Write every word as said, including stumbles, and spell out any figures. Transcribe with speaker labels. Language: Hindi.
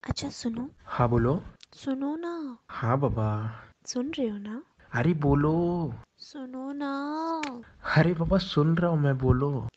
Speaker 1: अच्छा सुनो।
Speaker 2: हाँ बोलो।
Speaker 1: सुनो ना।
Speaker 2: हाँ बाबा।
Speaker 1: सुन रहे हो ना?
Speaker 2: अरे बोलो।
Speaker 1: सुनो ना।
Speaker 2: अरे बाबा सुन रहा हूँ मैं, बोलो।